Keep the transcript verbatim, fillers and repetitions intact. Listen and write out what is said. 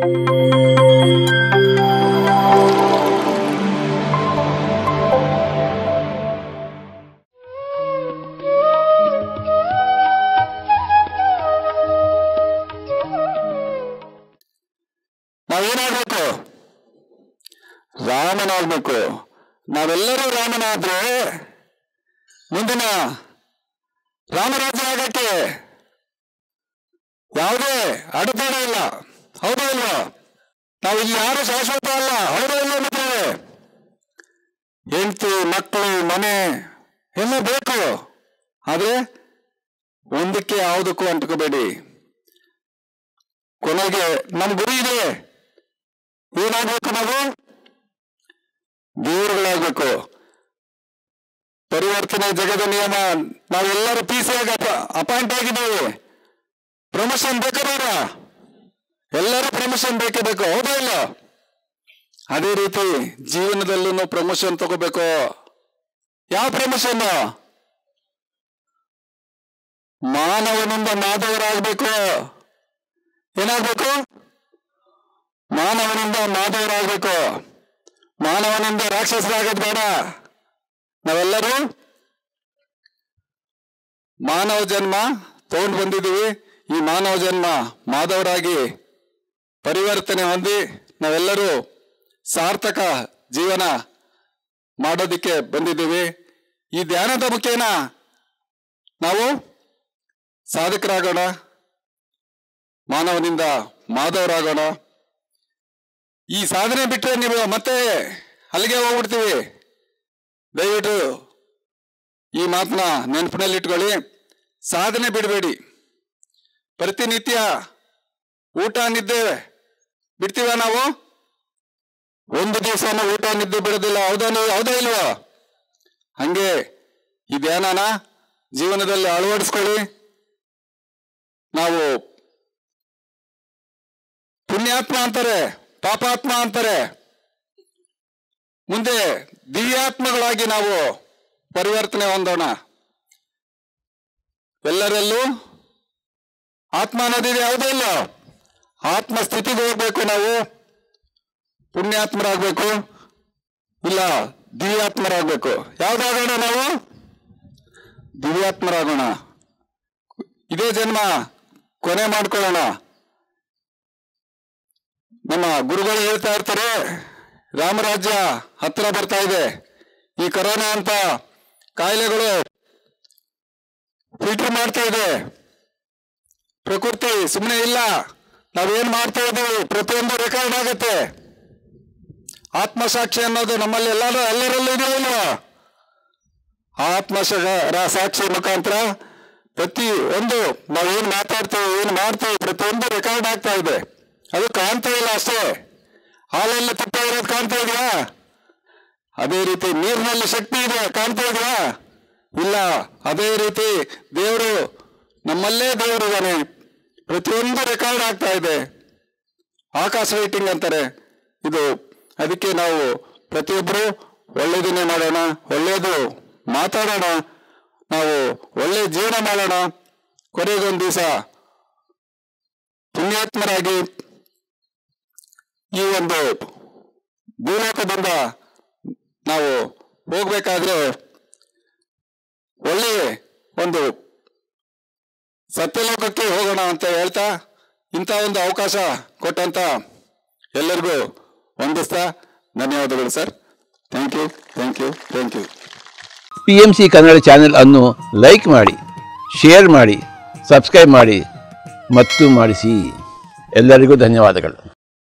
ನಾವೇನಾಗಬೇಕು? ರಾಮನಾಗಬೇಕು. ನಾವೆಲ್ಲರೂ ರಾಮನಾದ್ರೆ ಮುಂದಿನ ರಾಮರಾಜ್ಯ ಆಗಕ್ಕೆ ಯಾವುದೇ ಅಡೆತಡೆ ಇಲ್ಲ. ಹೌದಾ ಇಲ್ವಾ? ನಾವು ಇಲ್ಲಿ ಯಾರು ಶಾಶ್ವತ ಅಲ್ಲ. ಹೌದಾ ಇಲ್ಲ? ಮತ್ತೆ ಹೆಂಡತಿ, ಮಕ್ಕಳು, ಮನೆ ಎಲ್ಲ ಬೇಕು. ಆದ್ರೆ ಒಂದಕ್ಕೆ ಯಾವುದಕ್ಕೂ ಅಂಟ್ಕೋಬೇಡಿ. ಕೊನೆಗೆ ನಮ್ಮ ಗುರಿ ಇದೆ. ಏನಾಗಬೇಕು? ನಾವು ದೇವರುಗಳಾಗಬೇಕು. ಪರಿವರ್ತನೆ ಜಗದ ನಿಯಮ. ನಾವೆಲ್ಲರೂ ಪಿ ಸಿ ಆಗಿ ಅಪಾಯಿಂಟ್ ಆಗಿದ್ದೇವೆ. ಪ್ರಮೋಷನ್ ಬೇಕಾ ಬೇಡ? ಎಲ್ಲರೂ ಪ್ರಮೋಷನ್ ಬೇಕೇ ಬೇಕು. ಹೌದಾ ಇಲ್ಲ? ಅದೇ ರೀತಿ ಜೀವನದಲ್ಲೂ ಪ್ರಮೋಷನ್ ತಗೋಬೇಕು. ಯಾವ ಪ್ರಮೋಷನ್? ಮಾನವನಿಂದ ಮಾಧವರಾಗಬೇಕು. ಏನಾಗಬೇಕು? ಮಾನವನಿಂದ ಮಾಧವರಾಗಬೇಕು. ಮಾನವನಿಂದ ರಾಕ್ಷಸರಾಗೋದು ಬೇಡ. ನಾವೆಲ್ಲರೂ ಮಾನವ ಜನ್ಮ ತಗೊಂಡು ಬಂದಿದ್ದೀವಿ. ಈ ಮಾನವ ಜನ್ಮ ಮಾಧವರಾಗಿ ಪರಿವರ್ತನೆ ಹೊಂದಿ ನಾವೆಲ್ಲರೂ ಸಾರ್ಥಕ ಜೀವನ ಮಾಡೋದಕ್ಕೆ ಬಂದಿದ್ದೀವಿ. ಈ ಧ್ಯಾನದ ಮುಖೇನ ನಾವು ಸಾಧಕರಾಗೋಣ, ಮಾನವನಿಂದ ಮಾಧವರಾಗೋಣ. ಈ ಸಾಧನೆ ಬಿಟ್ಟರೆ ನೀವು ಮತ್ತೆ ಅಲ್ಲಿಗೆ ಹೋಗ್ಬಿಡ್ತೀವಿ. ದಯವಿಟ್ಟು ಈ ಮಾತನ್ನ ನೆನಪಿನಲ್ಲಿ ಇಟ್ಕೊಳ್ಳಿ. ಸಾಧನೆ ಬಿಡಬೇಡಿ. ಪ್ರತಿನಿತ್ಯ ಊಟ ನಿದ್ದೆ ಬಿಡ್ತೀವ ನಾವು? ಒಂದು ದಿವಸ ಊಟ ನಿದ್ದೆ ಬಿಡೋದಿಲ್ಲ. ಹೌದಾ ಹೌದಾ ಇಲ್ವಾ? ಹಂಗೆ ಈ ಧ್ಯಾನನ ಜೀವನದಲ್ಲಿ ಅಳವಡಿಸ್ಕೊಳ್ಳಿ. ನಾವು ಪುಣ್ಯಾತ್ಮ ಅಂತಾರೆ, ಪಾಪಾತ್ಮ ಅಂತಾರೆ. ಮುಂದೆ ದಿವ್ಯಾತ್ಮಗಳಾಗಿ ನಾವು ಪರಿವರ್ತನೆ ಹೊಂದೋಣ. ಎಲ್ಲರಲ್ಲೂ ಆತ್ಮ ಅನ್ನೋದಿದೆ. ಯಾವುದೂ ಇಲ್ಲ. ಆತ್ಮ ಸ್ಥಿತಿಗೆ ಹೋಗ್ಬೇಕು. ನಾವು ಪುಣ್ಯಾತ್ಮರಾಗಬೇಕು, ಇಲ್ಲ ದಿವ್ಯಾತ್ಮರಾಗಬೇಕು. ಯಾವ್ದಾಗೋಣ? ನಾವು ದಿವ್ಯಾತ್ಮರಾಗೋಣ. ಇದೇ ಜನ್ಮ ಕೊನೆ ಮಾಡ್ಕೊಳ್ಳೋಣ. ನಮ್ಮ ಗುರುಗಳು ಹೇಳ್ತಾ ಇರ್ತಾರೆ, ರಾಮರಾಜ್ಯ ಹತ್ರ ಬರ್ತಾ ಇದೆ. ಈ ಕೊರೋನಾ ಅಂತ ಕಾಯಿಲೆಗಳು ಫಿಲ್ಟರ್ ಮಾಡ್ತಾ ಇದೆ. ಪ್ರಕೃತಿ ಸುಮ್ಮನೆ ಇಲ್ಲ. ನಾವೇನ್ ಮಾಡ್ತಾ ಇದ್ದೀವಿ ಪ್ರತಿಯೊಂದು ರೆಕಾರ್ಡ್ ಆಗುತ್ತೆ. ಆತ್ಮಸಾಕ್ಷಿ ಅನ್ನೋದು ನಮ್ಮಲ್ಲಿ ಎಲ್ಲರೂ ಎಲ್ಲರಲ್ಲೂ ಇದೆಯಲ್ಲ. ಆತ್ಮ ಸಾಕ್ಷಿ ಮುಖಾಂತರ ಪ್ರತಿ ಒಂದು ನಾವೇನ್ ಮಾತಾಡ್ತೇವೆ, ಏನ್ ಮಾಡ್ತೇವೆ, ಪ್ರತಿಯೊಂದು ರೆಕಾರ್ಡ್ ಆಗ್ತಾ ಇದೆ. ಅದು ಕಾಣ್ತಾ ಇಲ್ಲ ಅಷ್ಟೇ. ಹಾಲಲ್ಲಿ ತುಪ್ಪ ಇರೋದು ಕಾಣ್ತಾ ಇದೆಯಾ? ಅದೇ ರೀತಿ ನೀರಿನಲ್ಲಿ ಶಕ್ತಿ ಇದೆ, ಕಾಣ್ತಾ ಇದೆಯಾ? ಇಲ್ಲ. ಅದೇ ರೀತಿ ದೇವರು ನಮ್ಮಲ್ಲೇ ದೇವರಿದ್ದಾನೆ. ಪ್ರತಿಯೊಂದು ರೆಕಾರ್ಡ್ ಆಗ್ತಾ ಇದೆ. ಆಕಾಶ ರೈಟಿಂಗ್ ಅಂತಾರೆ ಇದು. ಅದಕ್ಕೆ ನಾವು ಪ್ರತಿಯೊಬ್ಬರು ಒಳ್ಳೆಯದನ್ನೇ ಮಾಡೋಣ, ಒಳ್ಳೆಯದು ಮಾತಾಡೋಣ, ನಾವು ಒಳ್ಳೆ ಜೀವನ ಮಾಡೋಣ. ಕೊನೆಗೊಂದು ದಿವಸ ಪುಣ್ಯಾತ್ಮರಾಗಿ ಈ ಒಂದು ಭೂಲೋಕದಿಂದ ನಾವು ಹೋಗ್ಬೇಕಾದ್ರೆ ಒಳ್ಳೆ ಒಂದು ಸತ್ಯಲೋಕಕ್ಕೆ ಹೋಗೋಣ ಅಂತ ಹೇಳ್ತಾ ಇಂಥ ಒಂದು ಅವಕಾಶ ಕೊಟ್ಟಂತ ಎಲ್ಲರಿಗೂ ವಂದಿಸ್ತಾ ಧನ್ಯವಾದಗಳು sir. Thank you thank you thank you. P M C Kannada channel ಅನ್ನು ಲೈಕ್ ಮಾಡಿ, ಶೇರ್ ಮಾಡಿ, ಸಬ್ಸ್ಕ್ರೈಬ್ ಮಾಡಿ ಮತ್ತು ಮಾಡಿಸಿ. ಎಲ್ಲರಿಗೂ ಧನ್ಯವಾದಗಳು.